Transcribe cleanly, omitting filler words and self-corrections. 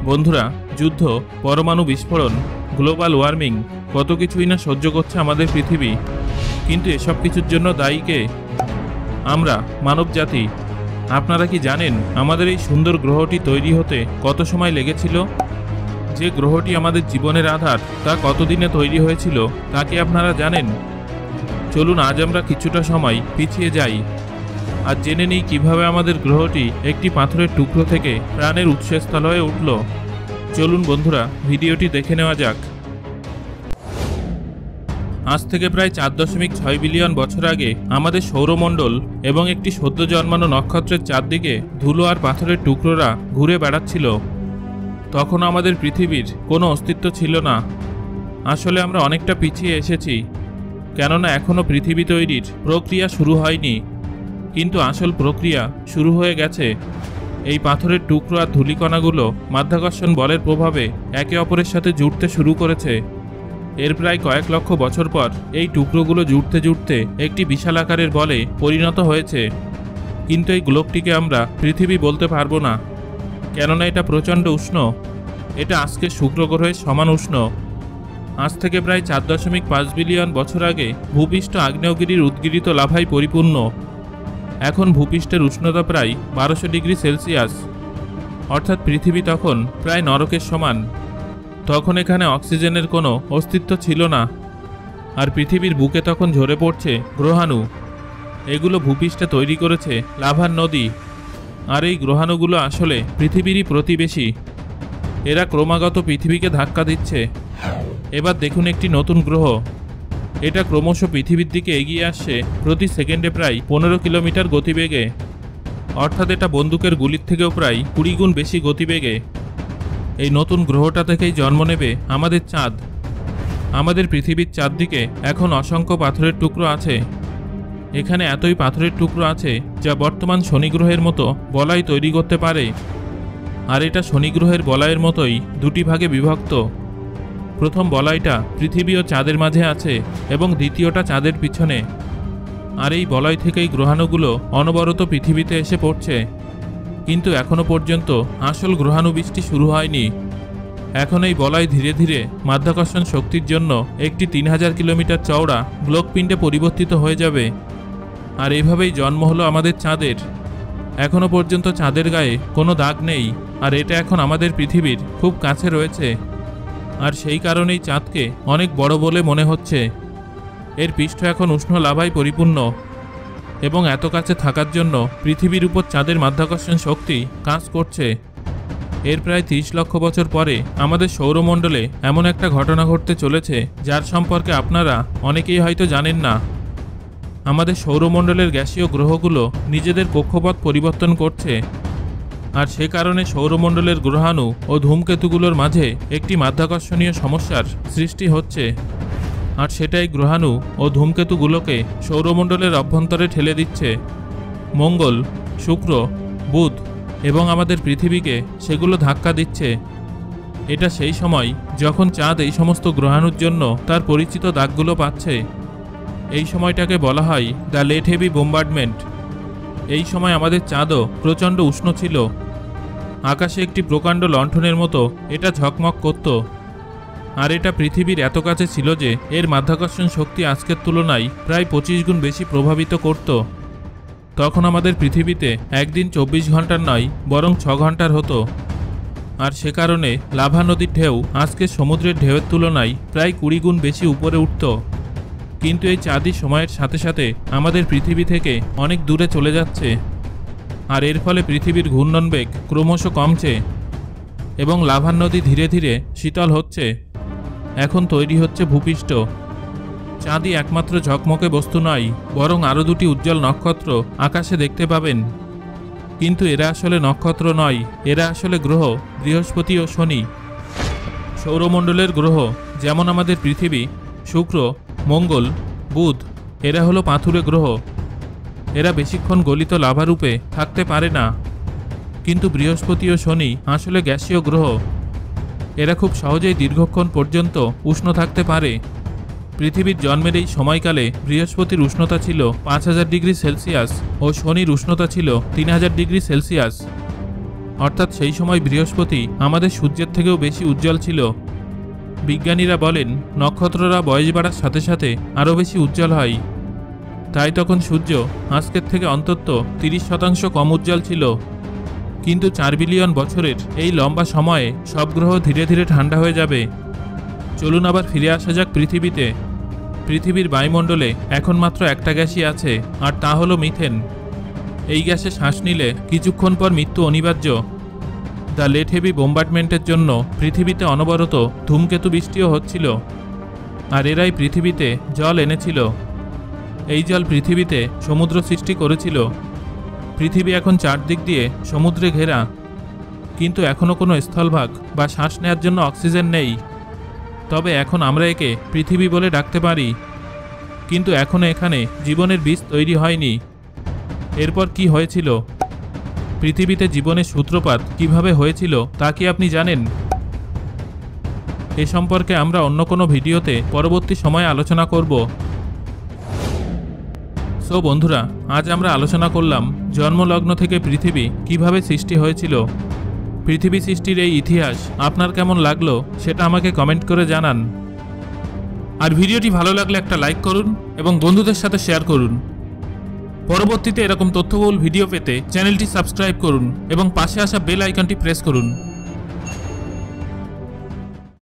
বন্ধুরা, যুদ্ধ, পরমাণু বিস্ফোরণ, গ্লোবাল ওয়ার্মিং, কত কিছুই না সহ্য করছে আমাদের পৃথিবী। কিন্তু এসব কিছুর জন্য দায়ী কে? আমরা, মানব জাতি। আপনারা কি জানেন আমাদের এই সুন্দর গ্রহটি তৈরি হতে কত সময় লেগেছিল? যে গ্রহটি আমাদের জীবনের আধার, তা কতদিনে তৈরি হয়েছিল তা কি আপনারা জানেন? চলুন আজ আমরা কিছুটা সময় পিছিয়ে যাই আর জেনে নিই কিভাবে আমাদের গ্রহটি একটি পাথরের টুকরো থেকে প্রাণের উৎসস্থল হয়ে উঠল। চলুন বন্ধুরা, ভিডিওটি দেখে নেওয়া যাক। আজ থেকে প্রায় 4.6 বিলিয়ন বছর আগে আমাদের সৌরমণ্ডল এবং একটি সদ্য জন্মানো নক্ষত্রের চারদিকে ধুলো আর পাথরের টুকরোরা ঘুরে বেড়াচ্ছিল। তখন আমাদের পৃথিবীর কোনো অস্তিত্ব ছিল না। আসলে আমরা অনেকটা পিছিয়ে এসেছি, কেননা এখনও পৃথিবী তৈরির প্রক্রিয়া শুরু হয়নি। কিন্তু আসল প্রক্রিয়া শুরু হয়ে গেছে। এই পাথরের টুকরো আর ধূলিকণাগুলো মাধ্যাকর্ষণ বলের প্রভাবে একে অপরের সাথে জুড়তে শুরু করেছে। এর প্রায় কয়েক লক্ষ বছর পর এই টুকরোগুলো জুড়তে জুড়তে একটি বিশাল আকারের বলে পরিণত হয়েছে। কিন্তু এই গ্লোবটিকে আমরা পৃথিবী বলতে পারবো না, কেননা এটা প্রচণ্ড উষ্ণ। এটা আজকের শুক্র গ্রহের সমান উষ্ণ। আজ থেকে প্রায় 4.5 বিলিয়ন বছর আগে ভূপৃষ্ঠ আগ্নেয়গিরির উদ্গীরিত লাভায় পরিপূর্ণ। এখন ভূপৃষ্ঠের উষ্ণতা প্রায় 1200 ডিগ্রি সেলসিয়াস, অর্থাৎ পৃথিবী তখন প্রায় নরকের সমান। তখন এখানে অক্সিজেনের কোনো অস্তিত্ব ছিল না, আর পৃথিবীর বুকে তখন ঝরে পড়ছে গ্রহাণু। এগুলো ভূপৃষ্ঠে তৈরি করেছে লাভার নদী। আর এই গ্রহাণুগুলো আসলে পৃথিবীরই প্রতিবেশী। এরা ক্রমাগত পৃথিবীকে ধাক্কা দিচ্ছে। এবার দেখুন একটি নতুন গ্রহ। এটা ক্রমশ পৃথিবীর দিকে এগিয়ে আসছে প্রতি সেকেন্ডে প্রায় 15 কিলোমিটার গতিবেগে, অর্থাৎ এটা বন্দুকের গুলির থেকেও প্রায় 20 গুণ বেশি গতিবেগে। এই নতুন গ্রহটা থেকেই জন্ম নেবে আমাদের চাঁদ। আমাদের পৃথিবীর চারদিকে এখন অসংখ্য পাথরের টুকরো আছে। এখানে এতই পাথরের টুকরো আছে যা বর্তমান শনি গ্রহের মতো বলয় তৈরি করতে পারে। আর এটা শনি গ্রহের বলয়ের মতোই দুটি ভাগে বিভক্ত। প্রথম বলয়টা পৃথিবী ও চাঁদের মাঝে আছে এবং দ্বিতীয়টা চাঁদের পিছনে। আর এই বলয় থেকেই গ্রহাণুগুলো অনবরত পৃথিবীতে এসে পড়ছে। কিন্তু এখনও পর্যন্ত আসল গ্রহাণু বৃষ্টি শুরু হয়নি। এখন এই বলয় ধীরে ধীরে মাধ্যাকর্ষণ শক্তির জন্য একটি 3000 কিলোমিটার চওড়া গ্লোবপিণ্ডে পরিবর্তিত হয়ে যাবে। আর এভাবেই জন্ম হলো আমাদের চাঁদের। এখনও পর্যন্ত চাঁদের গায়ে কোনো দাগ নেই, আর এটা এখন আমাদের পৃথিবীর খুব কাছে রয়েছে। আর সেই কারণেই চাঁদকে অনেক বড় বলে মনে হচ্ছে। এর পৃষ্ঠ এখন উষ্ণ লাভায় পরিপূর্ণ, এবং এত কাছে থাকার জন্য পৃথিবীর উপর চাঁদের মাধ্যাকর্ষণ শক্তি কাজ করছে। এর প্রায় 30 লক্ষ বছর পরে আমাদের সৌরমণ্ডলে এমন একটা ঘটনা ঘটতে চলেছে যার সম্পর্কে আপনারা অনেকেই হয়তো জানেন না। আমাদের সৌরমণ্ডলের গ্যাসীয় গ্রহগুলো নিজেদের কক্ষপথ পরিবর্তন করছে, আর সে কারণে সৌরমণ্ডলের গ্রহাণু ও ধূমকেতুগুলোর মাঝে একটি মাধ্যাকর্ষণীয় সমস্যার সৃষ্টি হচ্ছে। আর সেটাই গ্রহাণু ও ধূমকেতুগুলোকে সৌরমণ্ডলের অভ্যন্তরে ঠেলে দিচ্ছে। মঙ্গল, শুক্র, বুধ এবং আমাদের পৃথিবীকে সেগুলো ধাক্কা দিচ্ছে। এটা সেই সময় যখন চাঁদ এই সমস্ত গ্রহাণুর জন্য তার পরিচিত দাগগুলো পাচ্ছে। এই সময়টাকে বলা হয় দ্য লেট হেভি বোম্বার্ডমেন্ট। এই সময় আমাদের চাঁদও প্রচণ্ড উষ্ণ ছিল। আকাশে একটি প্রকাণ্ড লণ্ঠনের মতো এটা ঝকমক করত। আর এটা পৃথিবীর এত কাছে ছিল যে এর মাধ্যাকর্ষণ শক্তি আজকের তুলনায় প্রায় 25 গুণ বেশি প্রভাবিত করত। তখন আমাদের পৃথিবীতে একদিন 24 ঘন্টার নয়, বরং 6 ঘন্টার হতো। আর সে কারণে লাভা নদীর ঢেউ আজকের সমুদ্রের ঢেউয়ের তুলনায় প্রায় 20 গুণ বেশি উপরে উঠত। কিন্তু এই চাঁদই সময়ের সাথে সাথে আমাদের পৃথিবী থেকে অনেক দূরে চলে যাচ্ছে। আর এর ফলে পৃথিবীর ঘূর্ণন বেগ ক্রমশ কমছে এবং লাভা নদী ধীরে ধীরে শীতল হচ্ছে। এখন তৈরি হচ্ছে ভূপৃষ্ঠ। চাঁদই একমাত্র ঝকমকে বস্তু নয়, বরং আরও দুটি উজ্জ্বল নক্ষত্র আকাশে দেখতে পাবেন। কিন্তু এরা আসলে নক্ষত্র নয়, এরা আসলে গ্রহ, বৃহস্পতি ও শনি। সৌরমণ্ডলের গ্রহ যেমন আমাদের পৃথিবী, শুক্র, মঙ্গল, বুধ, এরা হলো পাথুরে গ্রহ। এরা বেশিক্ষণ গলিত লাভারূপে থাকতে পারে না। কিন্তু বৃহস্পতি ও শনি আসলে গ্যাসীয় গ্রহ। এরা খুব সহজেই দীর্ঘক্ষণ পর্যন্ত উষ্ণ থাকতে পারে। পৃথিবীর জন্মের এই সময়কালে বৃহস্পতির উষ্ণতা ছিল 5000 ডিগ্রি সেলসিয়াস ও শনির উষ্ণতা ছিল 3000 ডিগ্রি সেলসিয়াস। অর্থাৎ সেই সময় বৃহস্পতি আমাদের সূর্যের থেকেও বেশি উজ্জ্বল ছিল। বিজ্ঞানীরা বলেন নক্ষত্ররা বয়স বাড়ার সাথে সাথে আরও বেশি উজ্জ্বল হয়। তাই তখন সূর্য আজকের থেকে অন্তত 30% কম উজ্জ্বল ছিল। কিন্তু 4 বিলিয়ন বছরের এই লম্বা সময়ে সব গ্রহ ধীরে ধীরে ঠান্ডা হয়ে যাবে। চলুন আবার ফিরে আসা যাক পৃথিবীতে। পৃথিবীর বায়ুমণ্ডলে এখন মাত্র একটা গ্যাসই আছে, আর তা হলো মিথেন। এই গ্যাসে শ্বাস নিলে কিছুক্ষণ পর মৃত্যু অনিবার্য। দ্য লেট হেভি বোম্বার্ডমেন্টের জন্য পৃথিবীতে অনবরত ধূমকেতু বৃষ্টিও হচ্ছিল, আর এরাই পৃথিবীতে জল এনেছিল। এই জল পৃথিবীতে সমুদ্র সৃষ্টি করেছিল। পৃথিবী এখন চারদিক দিয়ে সমুদ্রে ঘেরা, কিন্তু এখনও কোনো স্থলভাগ বা শ্বাস নেওয়ার জন্য অক্সিজেন নেই। তবে এখন আমরা একে পৃথিবী বলে ডাকতে পারি, কিন্তু এখনও এখানে জীবনের বীজ তৈরি হয়নি। এরপর কি হয়েছিল? পৃথিবীতে জীবনের সূত্রপাত কিভাবে হয়েছিল তা কি আপনি জানেন? এ সম্পর্কে আমরা অন্য কোনো ভিডিওতে পরবর্তী সময়ে আলোচনা করব। সো বন্ধুরা, আজ আমরা আলোচনা করলাম জন্মলগ্ন থেকে পৃথিবী কিভাবে সৃষ্টি হয়েছিল। পৃথিবী সৃষ্টির এই ইতিহাস আপনার কেমন লাগলো সেটা আমাকে কমেন্ট করে জানান। আর ভিডিওটি ভালো লাগলে একটা লাইক করুন এবং বন্ধুদের সাথে শেয়ার করুন। পরবর্তীতে এরকম তথ্যবহুল ভিডিও পেতে চ্যানেলটি সাবস্ক্রাইব করুন এবং পাশে আসা বেল আইকনটি প্রেস করুন।